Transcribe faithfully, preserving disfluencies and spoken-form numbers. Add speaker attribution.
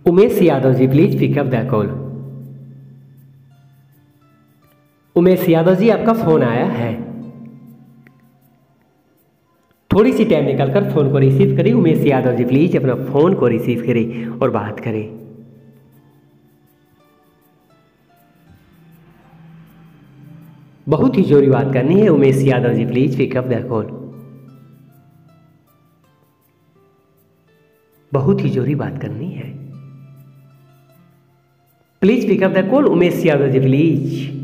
Speaker 1: Umesh Yadav ji please pick up the call. Umesh Yadav ji आपका phone आया है, थोड़ी सी टाइम निकालकर फोन को रिसीव करें। उमेश यादव जी प्लीज अपना फोन को रिसीव करें और बात करें। बहुत ही जरूरी बात करनी है। Umesh Yadav ji please pick up the call. बहुत ही जरूरी बात करनी है, please pick up the call. Umesh Yadav ji please.